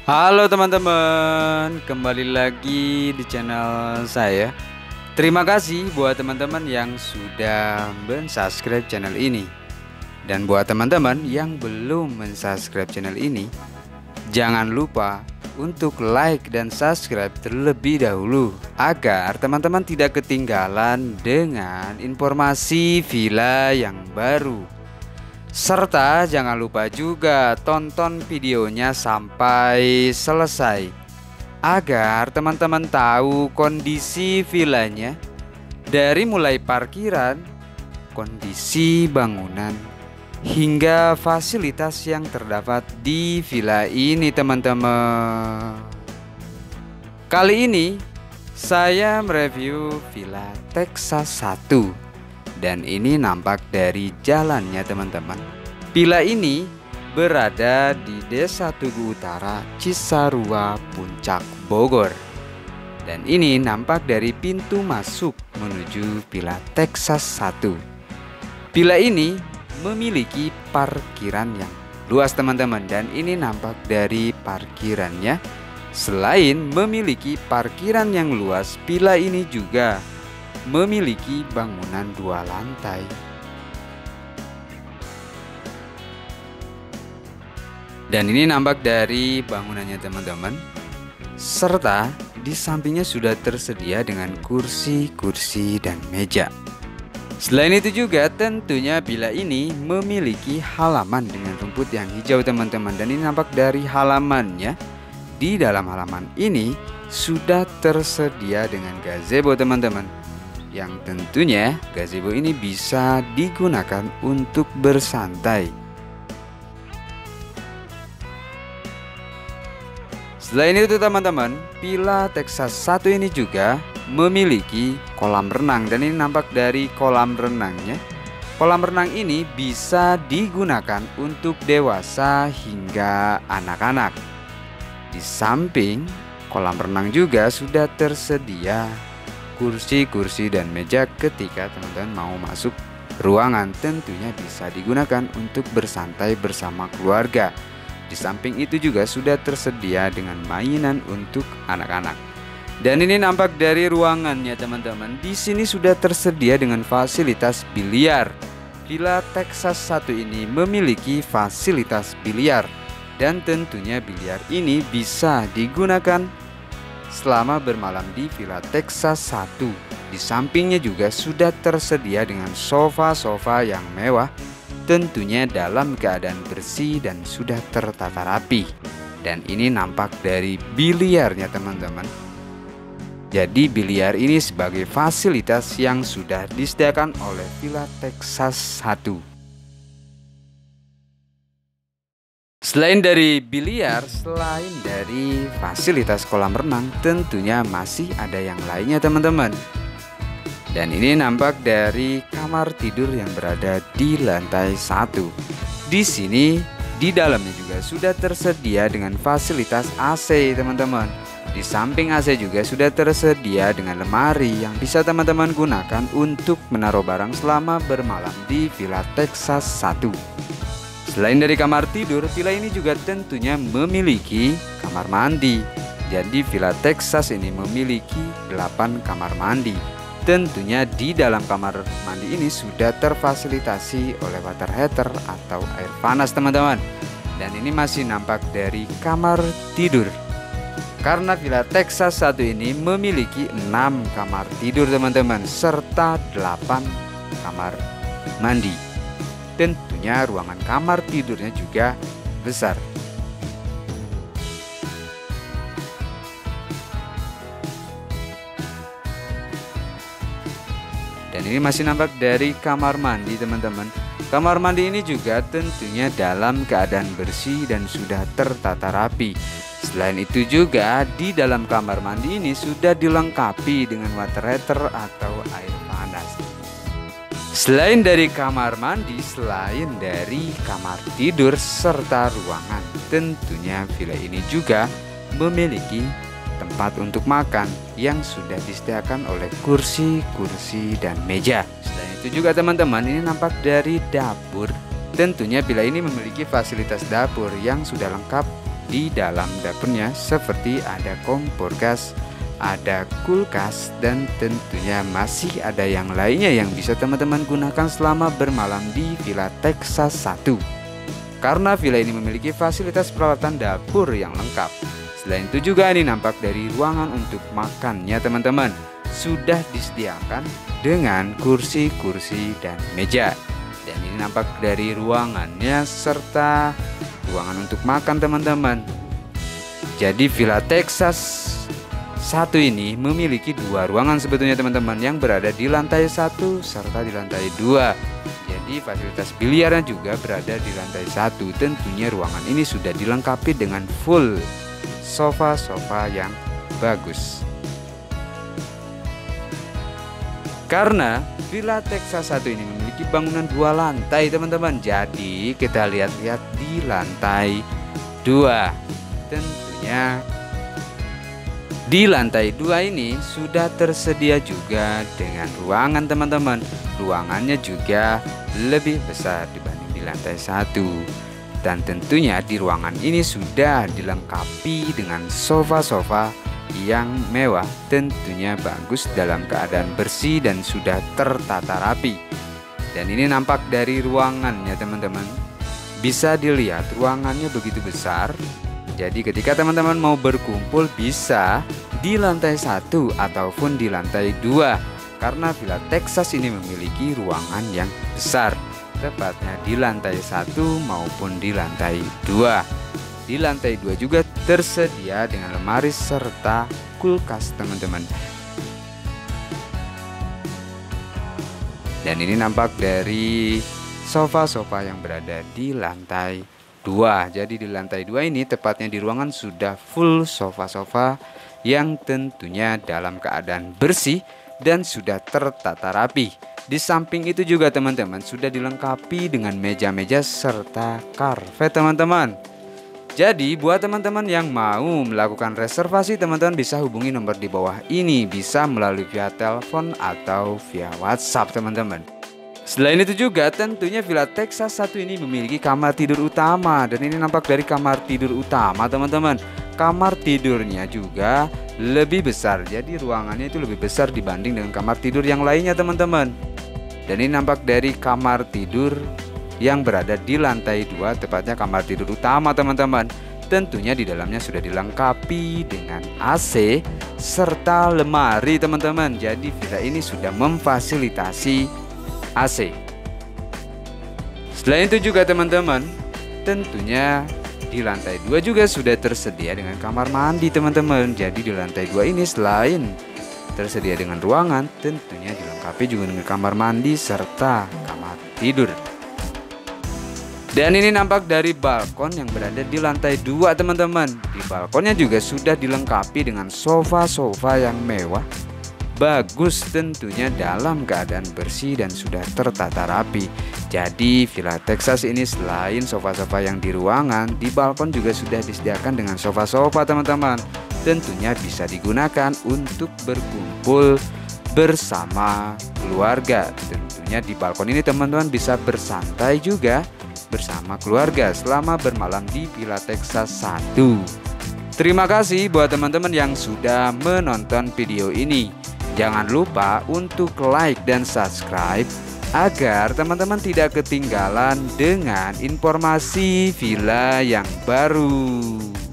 Halo teman-teman, kembali lagi di channel saya. Terima kasih buat teman-teman yang sudah mensubscribe channel ini. Dan buat teman-teman yang belum mensubscribe channel ini, jangan lupa untuk like dan subscribe terlebih dahulu agar teman-teman tidak ketinggalan dengan informasi villa yang baru. Serta jangan lupa juga tonton videonya sampai selesai agar teman-teman tahu kondisi villanya dari mulai parkiran, kondisi bangunan, hingga fasilitas yang terdapat di villa ini teman-teman. Kali ini saya mereview Villa Texas 1. Dan ini nampak dari jalannya teman-teman. Villa ini berada di Desa Tugu Utara, Cisarua, Puncak Bogor. Dan ini nampak dari pintu masuk menuju Villa Texas 1. Villa ini memiliki parkiran yang luas teman-teman. Dan ini nampak dari parkirannya. Selain memiliki parkiran yang luas, villa ini juga memiliki bangunan 2 lantai. Dan ini nampak dari bangunannya teman-teman. Serta di sampingnya sudah tersedia dengan kursi-kursi dan meja. Selain itu juga tentunya villa ini memiliki halaman dengan rumput yang hijau teman-teman. Dan ini nampak dari halamannya. Di dalam halaman ini sudah tersedia dengan gazebo teman-teman, yang tentunya gazebo ini bisa digunakan untuk bersantai. Selain itu teman-teman, Villa Texas 1 ini juga memiliki kolam renang. Dan ini nampak dari kolam renangnya. Kolam renang ini bisa digunakan untuk dewasa hingga anak-anak. Di samping kolam renang juga sudah tersedia kursi-kursi dan meja ketika teman-teman mau masuk ruangan. Tentunya bisa digunakan untuk bersantai bersama keluarga. Di samping itu juga sudah tersedia dengan mainan untuk anak-anak. Dan ini nampak dari ruangannya teman-teman. Di sini sudah tersedia dengan fasilitas biliar. Villa Texas 1 ini memiliki fasilitas biliar. Dan tentunya biliar ini bisa digunakan selama bermalam di Villa Texas 1. Di sampingnya juga sudah tersedia dengan sofa-sofa yang mewah, tentunya dalam keadaan bersih dan sudah tertata rapi. Dan ini nampak dari biliarnya teman-teman. Jadi biliar ini sebagai fasilitas yang sudah disediakan oleh Villa Texas 1. Selain dari biliar, selain dari fasilitas kolam renang, tentunya masih ada yang lainnya teman-teman. Dan ini nampak dari kamar tidur yang berada di lantai 1. Di sini, di dalamnya juga sudah tersedia dengan fasilitas AC teman-teman. Di samping AC juga sudah tersedia dengan lemari yang bisa teman-teman gunakan untuk menaruh barang selama bermalam di Villa Texas 1. Selain dari kamar tidur, villa ini juga tentunya memiliki kamar mandi. Jadi Villa Texas ini memiliki 8 kamar mandi. Tentunya di dalam kamar mandi ini sudah terfasilitasi oleh water heater atau air panas teman-teman. Dan ini masih nampak dari kamar tidur. Karena Villa Texas 1 ini memiliki 6 kamar tidur teman-teman, serta 8 kamar mandi. Tentunya ruangan kamar tidurnya juga besar. Dan ini masih nampak dari kamar mandi teman-teman. Kamar mandi ini juga tentunya dalam keadaan bersih dan sudah tertata rapi. Selain itu juga di dalam kamar mandi ini sudah dilengkapi dengan water heater atau air panas. Selain dari kamar mandi, selain dari kamar tidur serta ruangan, tentunya villa ini juga memiliki tempat untuk makan yang sudah disediakan oleh kursi-kursi dan meja. Selain itu juga teman-teman, ini nampak dari dapur. Tentunya villa ini memiliki fasilitas dapur yang sudah lengkap di dalam dapurnya, seperti ada kompor gas, ada kulkas, dan tentunya masih ada yang lainnya yang bisa teman-teman gunakan selama bermalam di Villa Texas 1. Karena villa ini memiliki fasilitas peralatan dapur yang lengkap. Selain itu juga ini nampak dari ruangan untuk makannya teman-teman. Sudah disediakan dengan kursi-kursi dan meja. Dan ini nampak dari ruangannya serta ruangan untuk makan teman-teman. Jadi Villa Texas 1 ini memiliki 2 ruangan sebetulnya teman-teman, yang berada di lantai 1 serta di lantai 2. Jadi fasilitas biliarnya juga berada di lantai 1. Tentunya ruangan ini sudah dilengkapi dengan full sofa-sofa yang bagus. Karena Villa Texas 1 ini memiliki bangunan 2 lantai teman-teman. Jadi kita lihat-lihat di lantai 2. Tentunya di lantai 2 ini sudah tersedia juga dengan ruangan teman-teman. Ruangannya juga lebih besar dibanding di lantai 1. Dan tentunya di ruangan ini sudah dilengkapi dengan sofa-sofa yang mewah, tentunya bagus dalam keadaan bersih dan sudah tertata rapi. Dan ini nampak dari ruangannya teman-teman. Bisa dilihat ruangannya begitu besar. Jadi ketika teman-teman mau berkumpul bisa di lantai 1 ataupun di lantai 2. Karena Villa Texas ini memiliki ruangan yang besar, tepatnya di lantai 1 maupun di lantai 2. Di lantai 2 juga tersedia dengan lemari serta kulkas teman-teman. Dan ini nampak dari sofa-sofa yang berada di lantai 2. Jadi di lantai 2 ini tepatnya di ruangan sudah full sofa-sofa yang tentunya dalam keadaan bersih dan sudah tertata rapi. Di samping itu juga teman-teman sudah dilengkapi dengan meja-meja serta karpet teman-teman. Jadi buat teman-teman yang mau melakukan reservasi, teman-teman bisa hubungi nomor di bawah ini, bisa melalui via telepon atau via WhatsApp teman-teman. Selain itu juga tentunya Villa Texas 1 ini memiliki kamar tidur utama. Dan ini nampak dari kamar tidur utama teman-teman. Kamar tidurnya juga lebih besar, jadi ruangannya itu lebih besar dibanding dengan kamar tidur yang lainnya teman-teman. Dan ini nampak dari kamar tidur yang berada di lantai 2, tepatnya kamar tidur utama teman-teman. Tentunya di dalamnya sudah dilengkapi dengan AC serta lemari teman-teman. Jadi villa ini sudah memfasilitasi AC. Selain itu juga teman-teman, tentunya di lantai 2 juga sudah tersedia dengan kamar mandi teman-teman. Jadi di lantai 2 ini selain tersedia dengan ruangan, tentunya dilengkapi juga dengan kamar mandi serta kamar tidur. Dan ini nampak dari balkon yang berada di lantai 2 teman-teman. Di balkonnya juga sudah dilengkapi dengan sofa-sofa yang mewah, bagus tentunya dalam keadaan bersih dan sudah tertata rapi. Jadi Villa Texas ini selain sofa-sofa yang di ruangan, di balkon juga sudah disediakan dengan sofa-sofa teman-teman. Tentunya bisa digunakan untuk berkumpul bersama keluarga. Tentunya di balkon ini teman-teman bisa bersantai juga bersama keluarga selama bermalam di Villa Texas 1. Terima kasih buat teman-teman yang sudah menonton video ini. Jangan lupa untuk like dan subscribe agar teman-teman tidak ketinggalan dengan informasi villa yang baru.